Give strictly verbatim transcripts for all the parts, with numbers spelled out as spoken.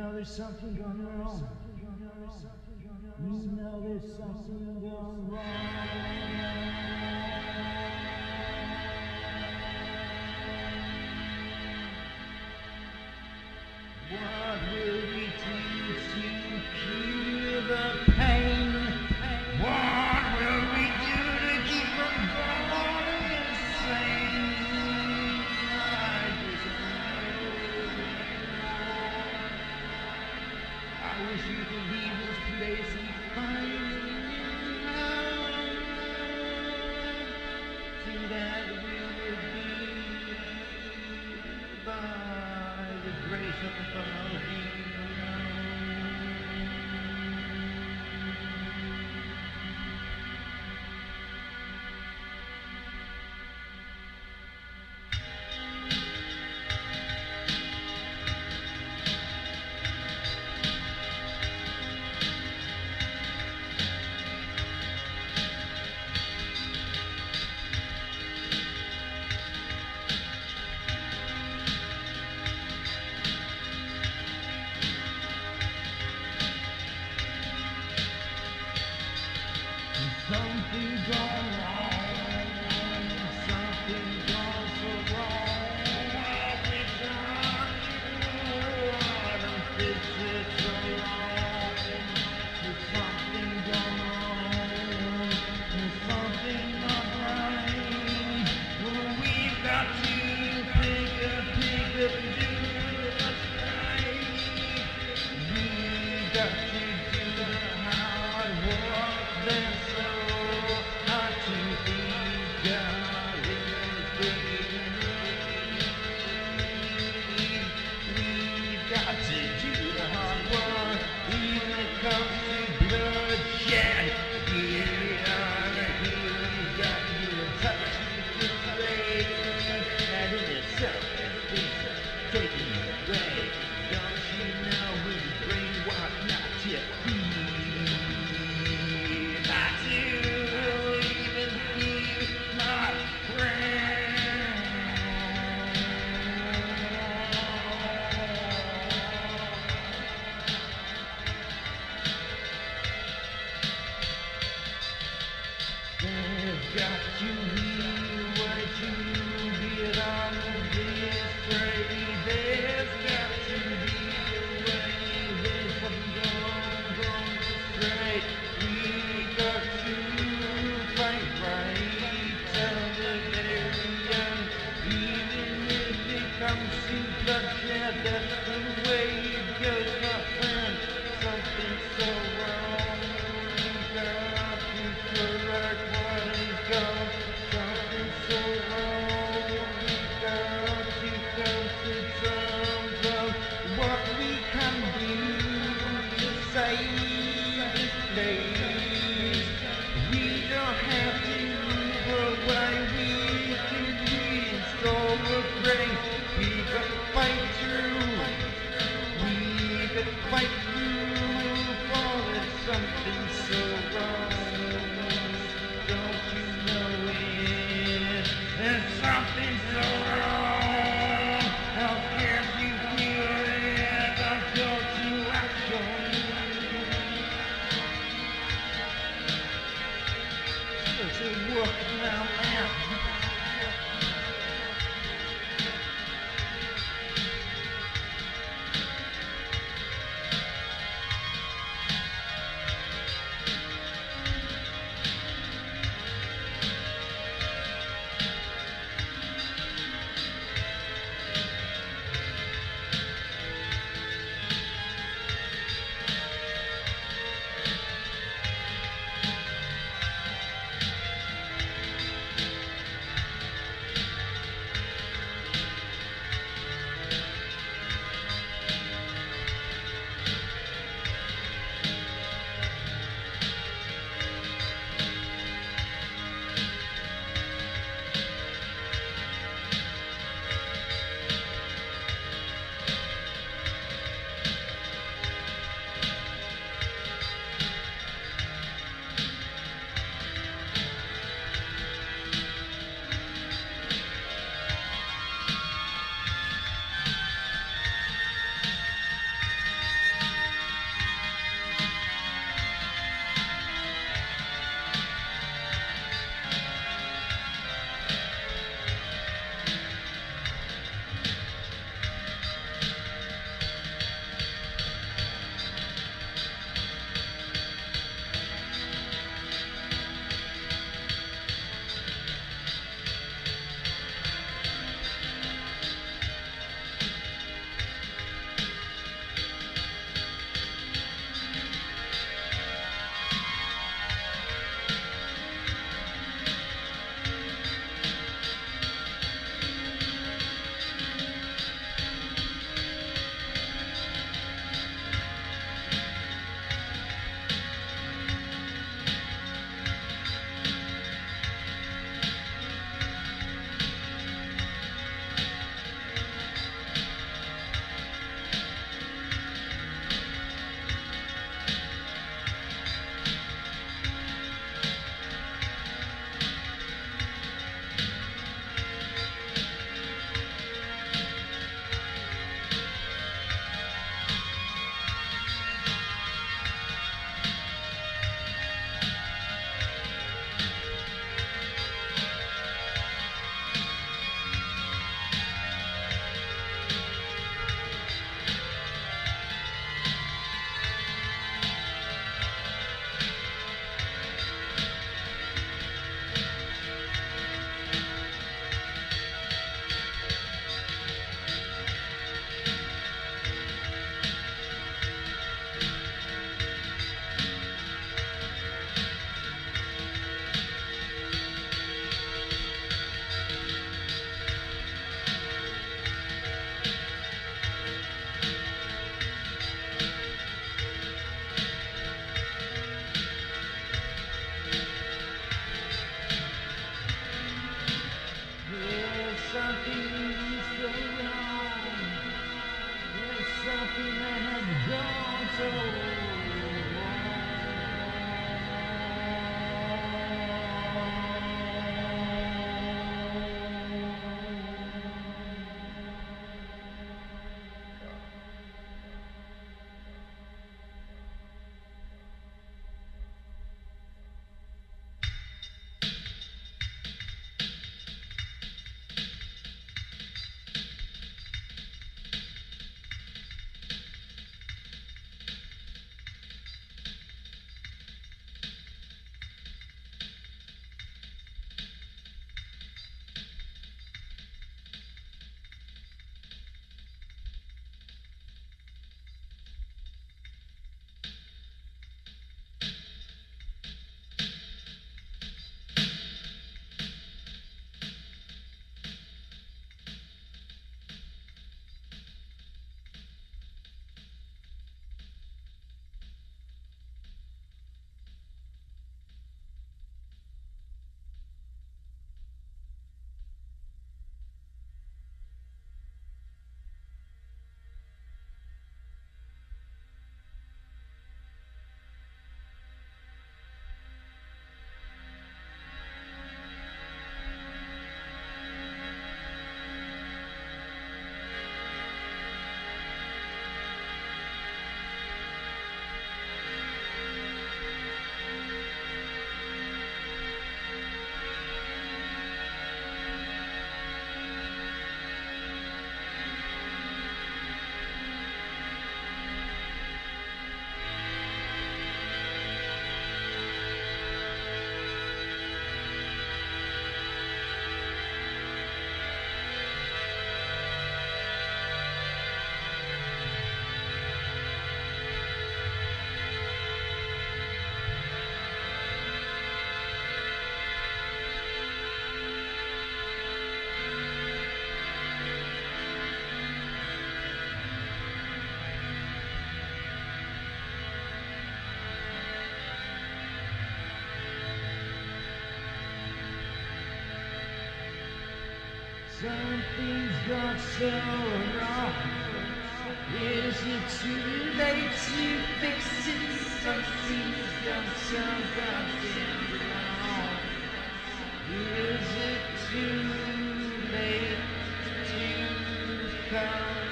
know there's something going wrong. You know there's something going wrong. What will we do to cure the pain? What will we do to keep from going insane? I just know. I wish you could leave this place and find out so that we would be by the grace of the Father. Something gone wrong, something gone so wrong. I wish I knew how to fix it so wrong. There's something gone wrong, there's something not right. Well, we've got to pick up, pick up and do what's right. We've got to do the hard work that's got to hear what you get on this parade. There's got to be a way. There's something going, going straight. We got to fight right. Tell the very young, even if it comes to bloodshed, that's the way it goes, my friend. Something's so wrong. We got to correct what is gone. Something's so wrong. We got to come to terms of what we can do to save this place. We don't have to move away. We can restore the grace. We got to fight through. We got to fight through. For there's something so wrong. Don't you know it? There's something so wrong. How can you feel it? I've got to action. It's a work now, man. Something's gone so wrong. Is it too late to fix it? Something's gone so goddamn wrong. Is it too late to come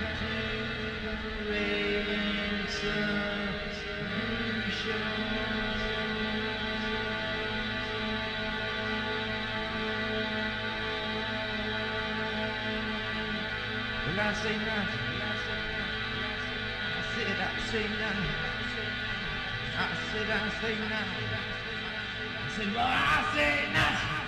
to a solution? Well, I say nothing. I said I say nothing. I said I say nothing. I said, well, I say nothing.